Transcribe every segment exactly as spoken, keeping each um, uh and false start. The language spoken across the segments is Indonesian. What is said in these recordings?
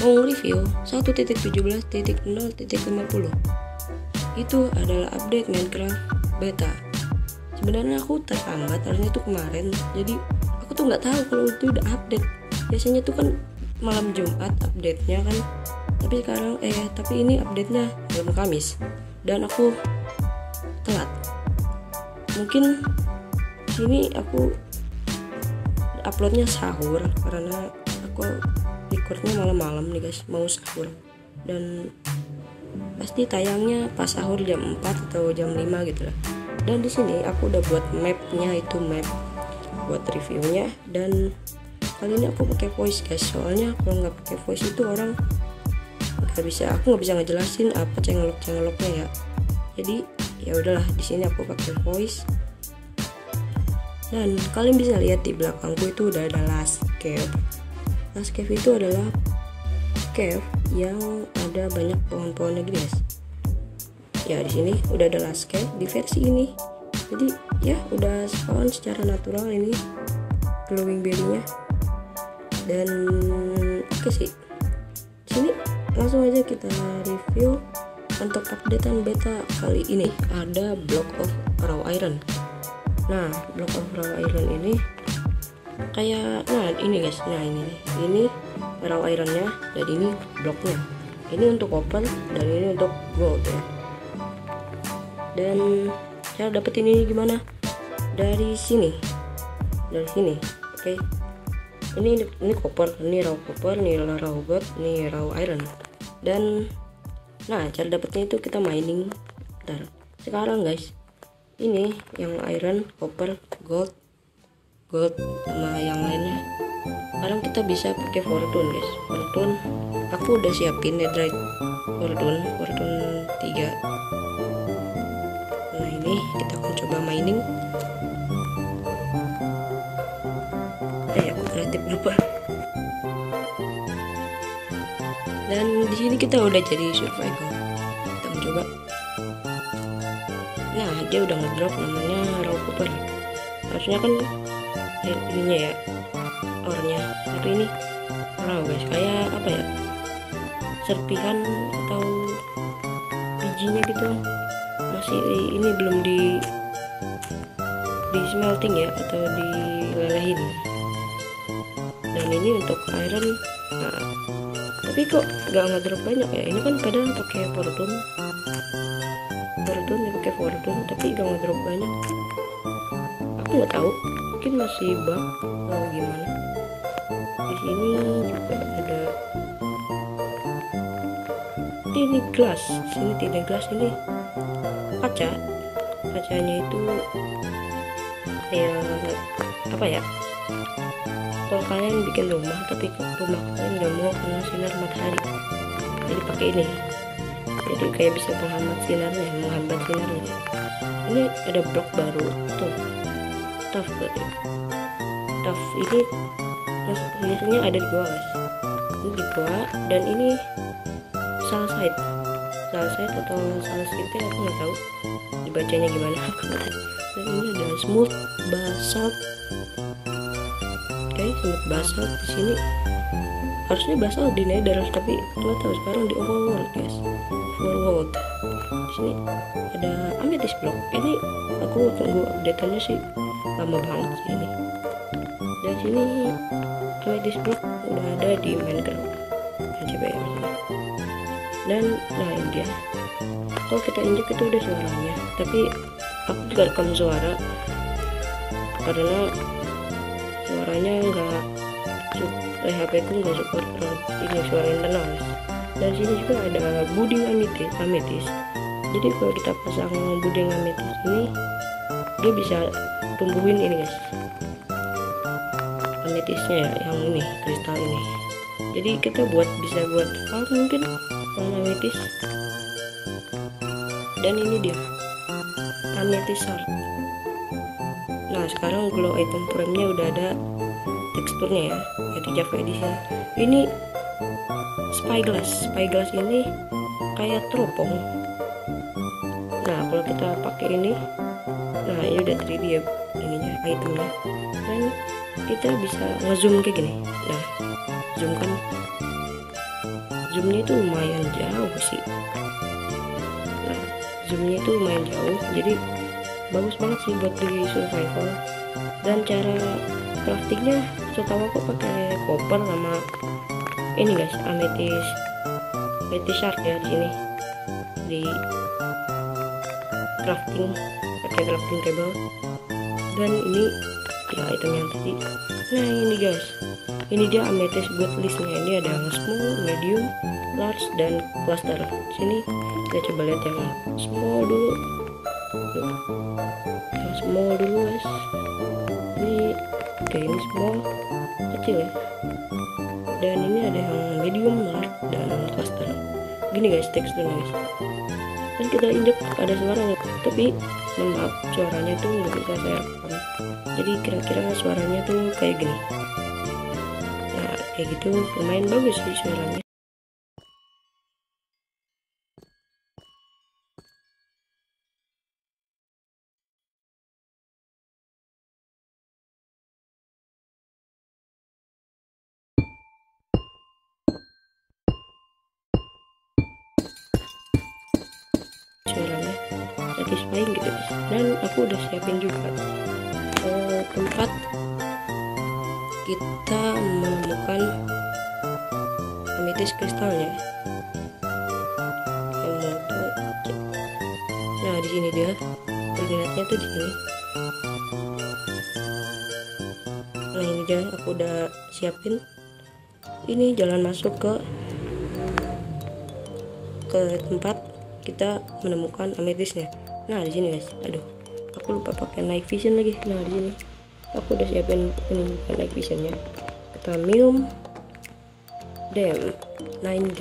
mau review satu titik tujuh belas titik nol titik lima puluh. Itu adalah update Minecraft beta. Sebenarnya aku terlambat, harusnya itu kemarin. Jadi aku tuh nggak tahu kalau itu udah update. Biasanya tuh kan malam Jumat update-nya kan. Tapi sekarang eh tapi ini update-nya malam Kamis dan aku telat. Mungkin sini aku uploadnya sahur karena aku recordnya malam-malam nih guys, mau sahur. Dan pasti tayangnya pas sahur jam empat atau jam lima gitu lah. Dan di sini aku udah buat mapnya, itu map buat reviewnya. Dan kali ini aku pakai voice guys, soalnya kalau nggak pakai voice itu orang nggak bisa, aku nggak bisa ngejelasin apa cengelok cengeloknya ya. Jadi ya udahlah, di sini aku pakai voice. Dan kalian bisa lihat di belakangku itu udah ada last cave. Last cave itu adalah cave yang ada banyak pohon-pohonnya guys. Ya di sini udah ada last cave di versi ini. Jadi ya udah spawn secara natural ini glowing berry-nya. Dan oke okay sih. Sini langsung aja kita review untuk updatean beta kali ini. Ada Block of Raw Iron. Nah, Block of Raw Iron ini kayak nah ini guys. Nah, ini ini Raw Iron-nya dan ini bloknya. Ini untuk copper dan ini untuk gold ya. Dan cara dapetin ini gimana? Dari sini. Dari sini. Oke. Okay. Ini ini copper, ini raw copper, ini raw gold, ini raw iron. Dan nah, cara dapetnya itu kita mining. Bentar. Sekarang guys, ini yang iron, copper, gold, gold sama yang lainnya. Sekarang kita bisa pakai fortune guys. Fortune aku udah siapin netherite fortune, fortune tiga. Nah, ini kita akan coba mining. Eh, aku kreatif lupa. Dan di sini kita udah jadi survival. Kita mencoba. Nah, dia udah ngedrop namanya raw copper. Harusnya kan eh, ininya ya, ornya. Tapi ini raw guys, kayak apa ya? Serpihan atau bijinya gitu. Masih ini belum di di smelting ya, atau dilelehin. Dan ini untuk iron. Nah, tapi kok gak ngedrop banyak ya? Ini kan kadang pakai fortune, fortune ya, pakai fortune, tapi gak ngedrop banyak. Aku nggak tahu, mungkin masih bug atau gimana. Di sini juga ada ini glass, sini tidak glass, ini kaca. Kacanya itu kayak apa ya? Kalau kalian bikin rumah tapi rumah kalian nggak mau kena sinar matahari, jadi pakai ini. Jadi kayak bisa menghambat sinarnya, menghambat sinarnya. Ini ada blok baru tuh, tough berarti. Tough ini biasanya ada di bawah guys. Ini di bawah, dan ini salsite, salsite atau salsite aku nggak tahu dibacanya gimana. Aku nggak tahu. Dan ini ada smooth basalt. Oke, smooth basalt di sini. Harusnya basalt di nether, tapi nggak tahu sekarang di overworld guys. Overworld. Di sini ada amethyst block. Ini aku tunggu update-nya sih, lama banget sih ini. Dan sini amethyst block udah ada di Minecraft. Coba ya sini. Dan nah ini dia. Kalau kita injek itu udah suaranya, tapi aku juga rekam suara karena suaranya enggak, eh, H P ku nggak support ini suara internal. Dan sini juga ada budding amethyst, amethyst. Jadi kalau kita pasang budding amethyst ini, dia bisa tumbuhin ini guys, amethystnya ya, yang ini kristal ini. Jadi kita buat bisa buat farm mungkin farm amethyst. Dan ini dia amethyst shard. Nah, sekarang glow item frame-nya udah ada teksturnya ya, jadi Java Edition. Ini spyglass, spyglass ini kayak teropong. Nah, kalau kita pakai ini, nah ini udah tiga D ya ininya, itemnya. Dan kita bisa ngezoom kayak gini. Nah, zoom kan zoomnya itu lumayan jauh sih. Nah, zoomnya itu lumayan jauh, jadi bagus banget sih buat di survival. Dan cara craftingnya setahu aku pakai copper sama ini guys, amethyst amethyst shard ya. Di sini di crafting pakai crafting table. Dan ini ya item yang tadi. Nah ini guys, ini dia amethyst buat listnya. Ini ada yang small, medium, large, dan cluster. Sini kita coba lihat yang small dulu. Yang small dulu guys. Ini oke, ini small, kecil ya. Dan ini ada yang medium, large, dan cluster. Gini guys teksturnya guys. Dan kita injek ada suaranya, tapi mohon maaf suaranya tuh nggak bisa saya rekam. Jadi kira-kira suaranya tuh kayak gini. Nah kayak gitu lumayan bagus sih suaranya. Suaranya satisfying gitu guys. Dan aku udah siapin juga eh, tempat kita menemukan amethyst kristalnya. Yang mau tuh, nah di sini dia koordinatnya tuh di sini. Nah ini dia, aku udah siapin. Ini jalan masuk ke ke tempat kita menemukan amethystnya. Nah di sini guys, aduh aku lupa pakai night vision lagi. Nah di sini aku udah siapin ini night visionnya. Kita minum dem ninja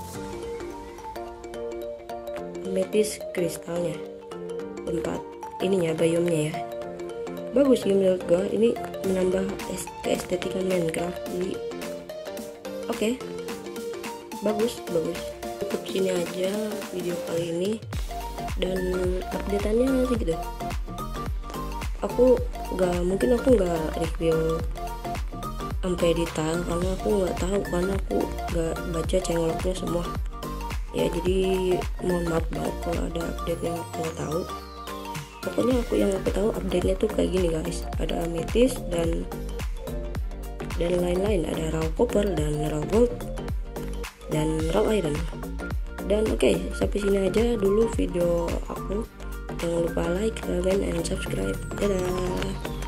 amethyst kristalnya, tempat ininya biomnya ya. Bagus sih menurut gua, ini menambah keestetikan Minecraft. Jadi oke okay. bagus bagus cukup sini aja video kali ini, dan updateannya segitu. Aku nggak mungkin aku nggak review sampai detail karena aku nggak tahu, karena aku nggak baca changelognya semua ya. Jadi mohon maaf banget kalau ada update yang aku nggak tahu. Pokoknya aku yang aku tahu update nya tuh kayak gini guys, ada amethyst dan dan lain-lain, ada raw copper dan raw gold dan raw iron. Dan oke okay, sampai sini aja dulu video aku. Jangan lupa like, comment, and subscribe. Dadah.